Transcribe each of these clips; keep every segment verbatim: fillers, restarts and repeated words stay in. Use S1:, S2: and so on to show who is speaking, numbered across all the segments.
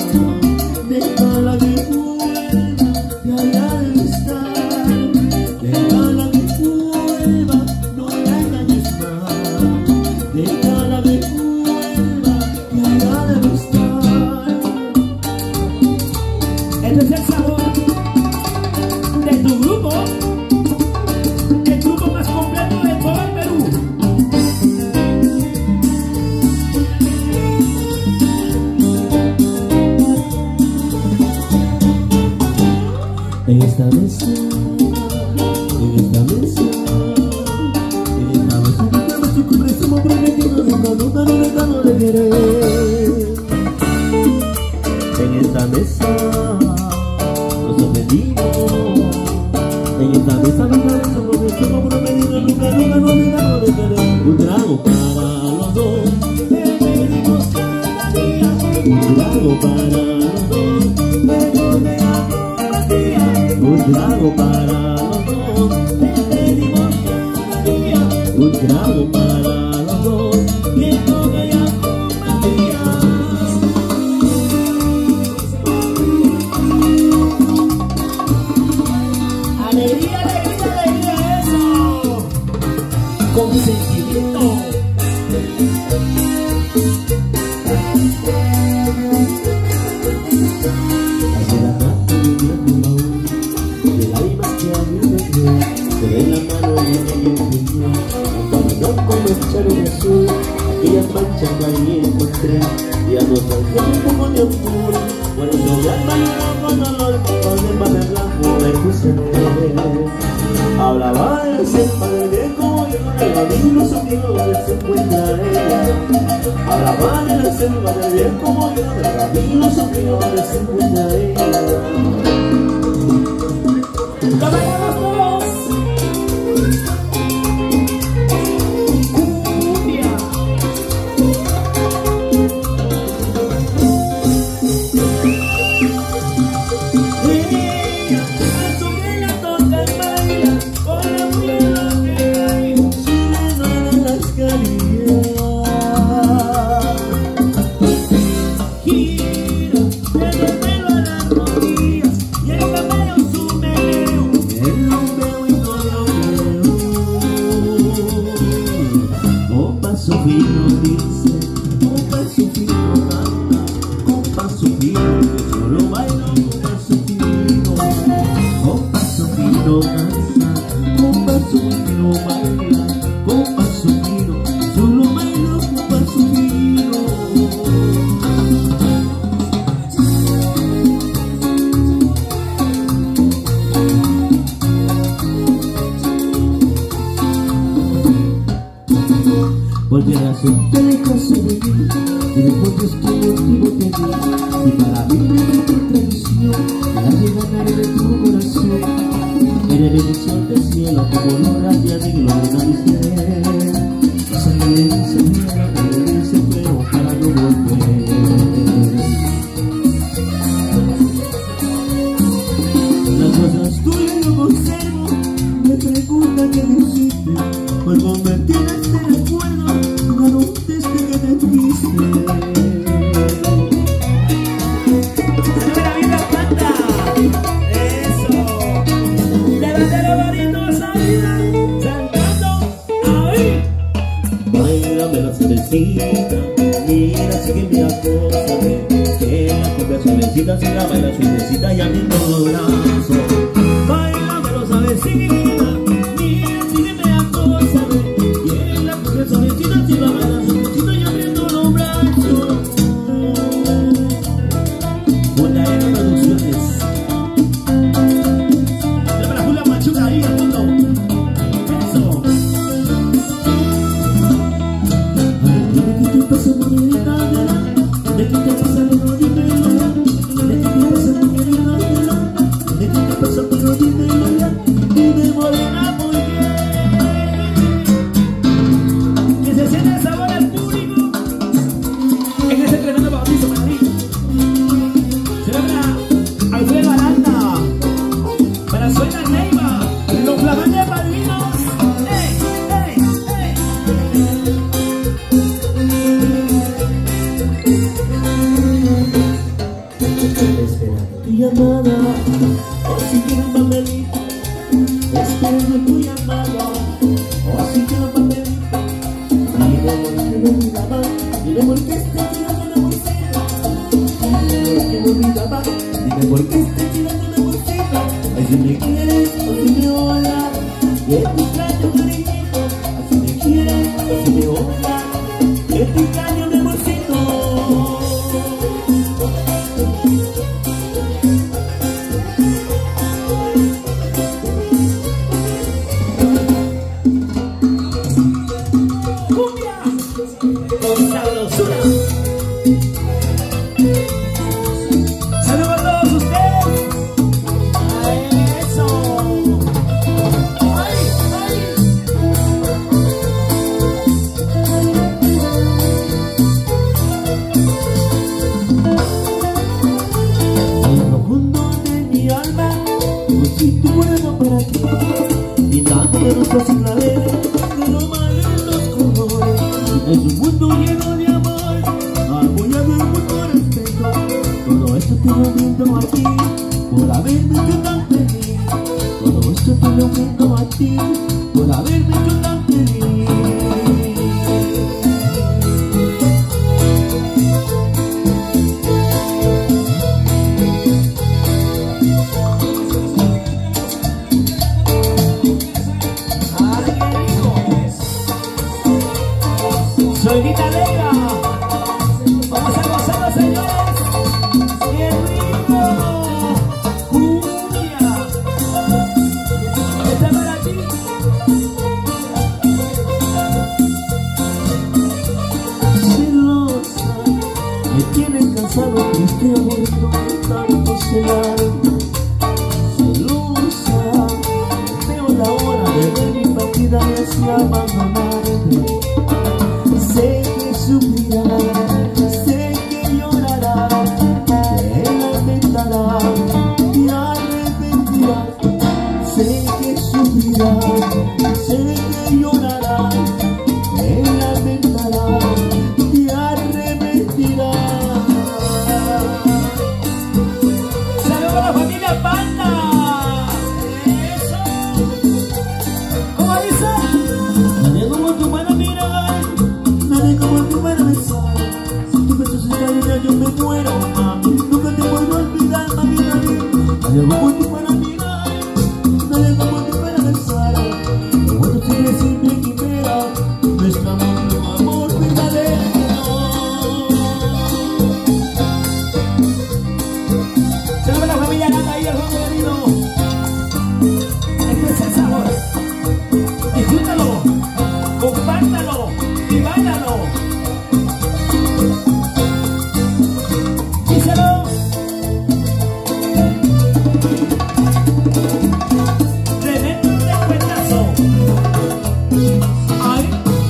S1: déjala que vuelva, que allá debe estar. Déjala que vuelva, no la engañes más. Déjala que vuelva, que allá debe estar. Este es el sabor de tu grupo, el grupo más completo de todo el Perú. En esta mesa, en esta mesa, en esta mesa, en esta mesa, como estamos prometidos, nunca, nunca, nunca, no le querer. En esta mesa nos ofendimos. En esta mesa, nunca, nunca, estamos prometidos, nunca, nunca, nunca, no le querer. Un trago para los dos, que pedimos cada día. Un trago para los dos, que no me un trago para los dos, que pedimos cada día. Un trago para los dos, que no me acompaña. Alegría, alegría, alegría, eso. Con sentimiento. Aquellas manchas que ahí encontré y a nostalgia un poco de amor. Por eso mi alma lloró con dolor, con el pan de blanco me puse a ver. Hablaba de selva del bien como yo, del camino sumido donde se encuentra ella. Hablaba de la selva del bien como yo, del camino sumido donde se encuentra ella. ¡La bailamos todos! Porque la gente dejas de mí y después de este motivo te di. Y para mí me mete traición, la que ganaré de tu corazón. Eres bendición del cielo como los rayos de gloria y cielo. Se me dice miedo, me dice feo para no volver. Las cosas tuyas yo conservo, me preguntan qué me hiciste por convertir este recuerdo. No notes que te triste. ¡La vida canta! ¡Eso! ¡Levante los marinos a vida! ¡Saltando! ¡Ahí! Báilame la cervecita, mira, sígueme a cosa, que la propia suavecita se la baila suavecita y abriendo los brazos. Báilame la suavecita, mira, sígueme a cosa, que la propia suavecita se la baila suavecita y abriendo los brazos. Buena era Producciones. Dame la Julia Machuca ahí al fondo. Eso. ¿De qué te pasa, monedita? ¿De qué te pasa, monedita? ¿De qué te pasa, monedita? esperando tu llamada, o si quiero un papelito, esperando tu llamada, o si quiero un papelito. Dime por qué me olvidaba, dime por qué estoy tirando una bolsita, dime por qué me olvidaba, dime por qué estoy tirando una bolsita. Ay, si me quieres o si me odias, que te extraño cariñito, así me quieres o si me odias, que te extraño mi amorcito. Saludos a todos ustedes. A eso. Ay, ay. En lo profundo de mi alma, un sitio bueno para ti, pintando de rosas y claveles, de lo malo en los colores. Es un mundo lleno de amor, apoyado en mucho respeto. Todo esto te lo brindo a ti, por haberme hecho tan feliz. Todo esto te lo brindo a ti, por haberme hecho tan feliz. Soy Vita Negra. Vamos a gozarlo, señores. ¡Qué rico! ¡Cumbia! Este es para ti. Celosa, me tienes cansado, triste amor, no tanto celar. Celosa, veo la hora de ver mi partida y así abandonarme. Sé que sufrirás, sé que llorarás, te lamentarás y arrepentirás. Sé que sufrirás, sé que llorarás, te lamentarás y arrepentirás. ¡Saludos a la familia Panda! ¡Eso! ¿Cómo dice? Nadie como tú para mirar, nadie como tú para besar. Si tu beso se cariña yo me muero, mami. Nunca te puedo olvidar, mami, mami. Nadie como tú para mirar, nadie como tú para besar. Lo bueno siempre siempre quimera, nuestro amor, nuestro amor verdadero. Saludos a la familia Nata y el Juan querido. Este es el sabor. Disfrútalo, compártalo y báilalo. Díselo. Tremendo descuentazo. Ay.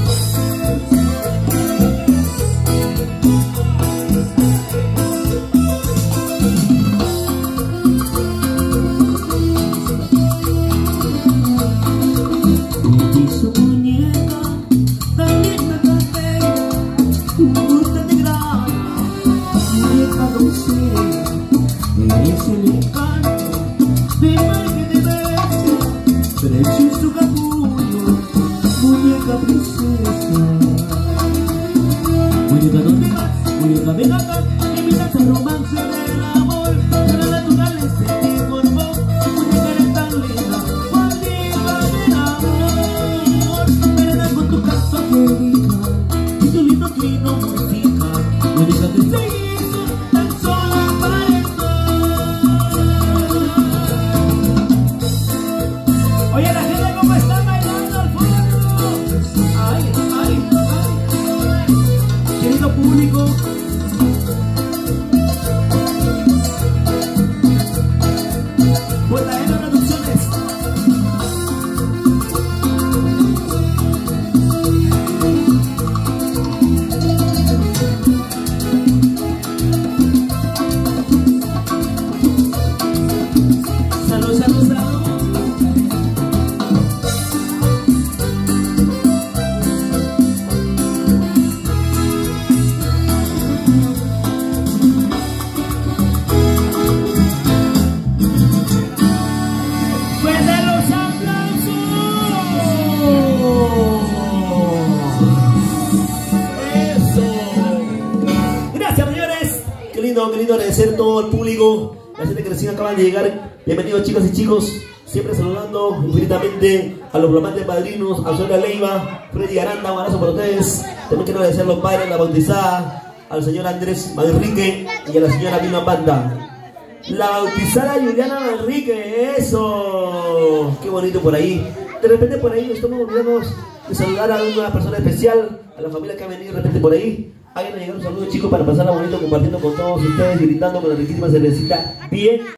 S1: Y su muñeca también me conté, un gusto de grana, muñeca dulcera, eres el encanto de mar que te besa, precioso capullo, muñeca princesa. Muñeca, ¿dónde vas? Muñeca, ven acá, invita al romance del amor, de la naturaleza que formó. Muñeca, eres tan linda, maldita del amor. Ven con tu canto angelical y tu lindo trino musical. Muñeca, te hizo tan sola para estar. queriendo agradecer a todo el público, la gente que recién acaban de llegar. Bienvenidos chicas y chicos, siempre saludando infinitamente a los flamantes padrinos, a Sonia Leiva, Freddy Aranda, un abrazo para ustedes. También quiero agradecer a los padres, la bautizada, al señor Andrés Manrique y a la señora Vilma Panda. La bautizada Juliana Manrique, eso, qué bonito por ahí. De repente por ahí estamos olvidando de saludar a una persona especial, a la familia que ha venido de repente por ahí. Hagan llegar un saludo chicos para pasarla bonito compartiendo con todos ustedes y brindando con la riquísima cervecita bien